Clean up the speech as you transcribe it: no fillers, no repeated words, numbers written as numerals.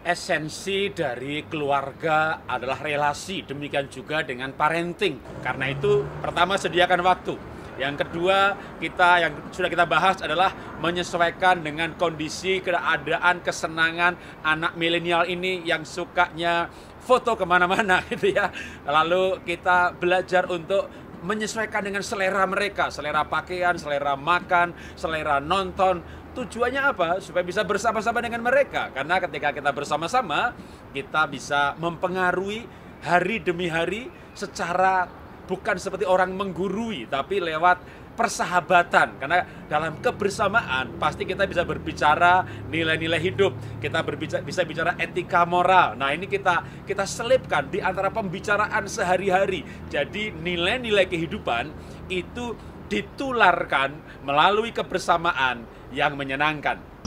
esensi dari keluarga adalah relasi, demikian juga dengan parenting. Karena itu, pertama sediakan waktu. Yang kedua, yang sudah kita bahas adalah menyesuaikan dengan kondisi, keadaan, kesenangan anak milenial ini yang sukanya foto kemana-mana gitu ya. Lalu kita belajar untuk menyesuaikan dengan selera mereka, selera pakaian, selera makan, selera nonton. Tujuannya apa? Supaya bisa bersama-sama dengan mereka. Karena ketika kita bersama-sama, kita bisa mempengaruhi hari demi hari secara bukan seperti orang menggurui, tapi lewat persahabatan. Karena dalam kebersamaan pasti kita bisa berbicara nilai-nilai hidup, kita bisa bicara etika moral. Nah, ini kita selipkan di antara pembicaraan sehari-hari. Jadi nilai-nilai kehidupan itu ditularkan melalui kebersamaan yang menyenangkan.